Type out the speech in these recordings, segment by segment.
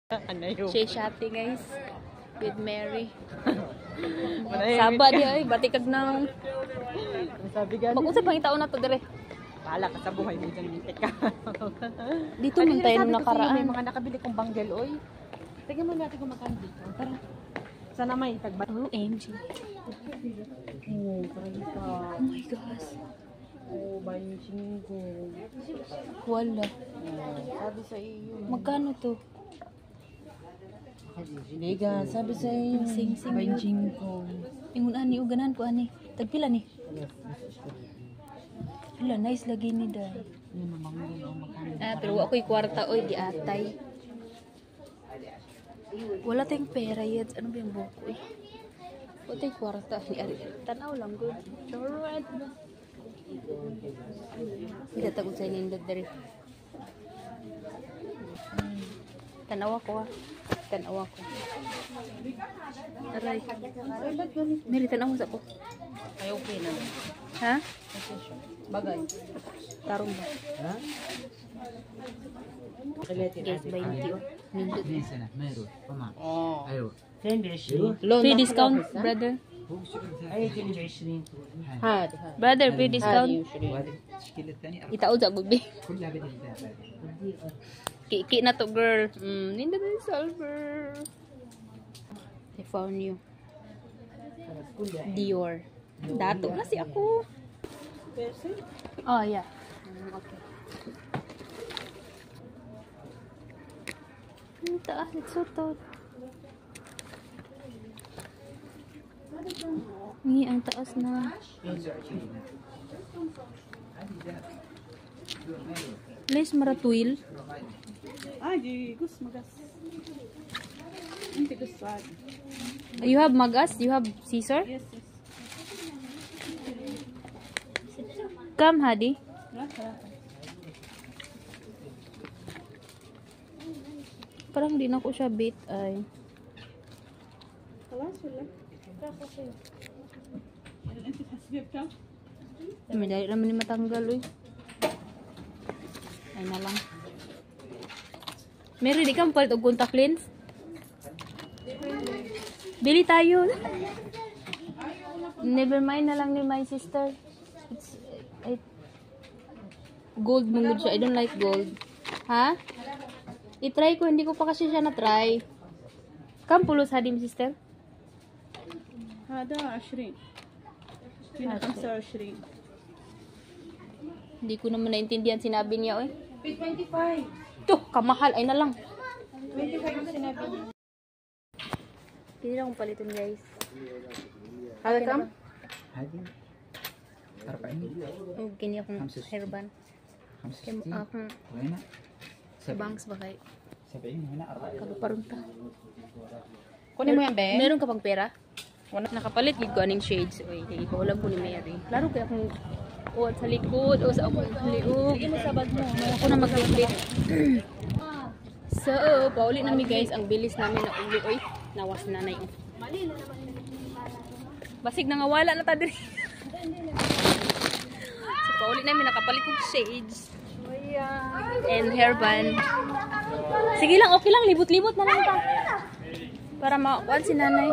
Siya shopping guys with Mary. Sabad di ay batikag nang. Mag-usap ang taon na to dire. Pala ka sa buhay mo dyan mintik ka. Dito man tayo nung nakaraan. May mga nakabili kong banggel oy. Tingnan mo natin kung magkano dito. Tara. Sana may tagbat. Oh, MG. Oh, ka. Oh my gosh. Oh, banching ko. Wala. Sabi sa iyo. Magkano to? Liga, sabi sa iyo. Sing-sing banching ko. Ingon ani uganan ko ani. Tagpila ni. Wala, nice lagi ni Day. Yun naman yun, magkano. Ah, pero ako'y kwarta oy di atay. Wala tayong pera yet. Ano ba yung buko eh? Wala tayong kwarta. Tanaw lang good. Alright. Hindi tagod sa inindot dari. Tanaw ako ah. Tanaw ako. Aray. Mary, tanaw sa ako. Ay, okay na. Ha? Bagay. Tarong ba? Ha? Guys, 20 oh. Nindot. Oh. ايوه Free discount, brother. Ay, 20. Had. Brother, free discount. وهذه التشكيله الثانيه Itaod sa gubi. كلها بدل الذهب. Kiki na to, girl. Nindot na yung silver. I found you. Dior. Dato na si ako. Oh, yeah. Okay. Ang taas, it's so tall. Ngi, ang taas na. Les maratuil. Ay, gusto magas. Hindi gusto. You have magas? You have scissor? Yes, yes. Come, Hadi. Parang di na ko siya bit ay. خلاص ولا؟ انت تحسبي بكم؟ Madali naman ni matanggal uy. Ay na lang. Mary, di ka mapalit og contact lens? Bili tayo. Never mind na lang ni my sister. Gold mong siya. I don't like gold. Ha? I-try ko. Hindi ko pa kasi siya na-try. Kam pulos hadim sister? هذا 20 هنا 25 Hindi ko naman naintindihan sinabi niya oy. 25 Tuh, kamahal. Ay na lang. 25 yung sinabi niya. Pili na akong palitin guys. هذا كم؟ هذه 40 Oh, kini akong hairband. 65 Akong وهنا bangs ba kay 70 وهنا 40 kapaparunta. kunin mo yan, Ben. Meron ka pang pera? Nakapalit gid ko aning shades. Oy, ipahulam ko ni Mary. Laro kay akong uwat sa likod o sa akong liog. Imo sabad mo. Ako na mag-flip. So, pauli na mi guys ang bilis namin na uli. Oy, nawas na nay. Basig na nga wala na ta diri. So, pauli namin nakapalit kong shades. And hairband. Sige lang, okay lang. Libot-libot na lang ta. Para makuha si nanay.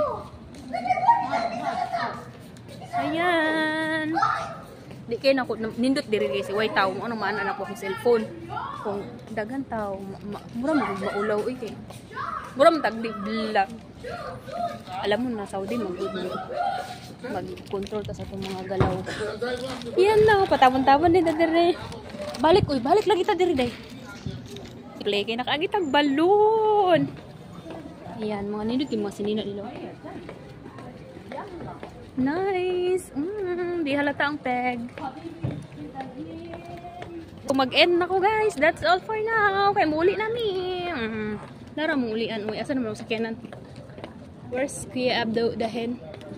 Ayan. Di kayo na nindot diri guys. Way tao mo anong maan anak ko sa cellphone. Kung daghan tao, mura mo maulaw oy kay. Mura mo tagdi vlog. Alam mo na Saudi mag-control ta sa itong mga galaw. Yan lang, patawon-tawon din diri. Balik oy, balik lagi ta diri day. Play kay nakaagitag balloon. Ayan, mga nindot yung mga sinina nila. Nice! Di halata ang peg. Kung mag-end na ko guys, that's all for now. Kaya muli namin. Lara mong ulian. Uy, asan naman sa kenan? Where's Kuya Abdo dahen?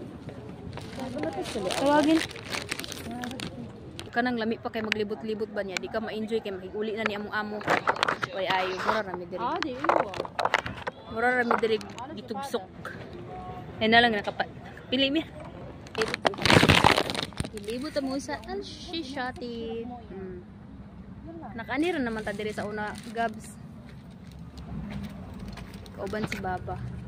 Tawagin. Kanang lami pa kay maglibot-libot ba niya? Di ka ma-enjoy kay makikuli na ni among-amo. Uy, ayo. Mura rami diri. di iyo. Mura rami diri gitugsok. Ay na lang pili mi. Ilibot mo sa al-shishati. Nakanira naman ta diri sa una gabs. Kauban si Baba.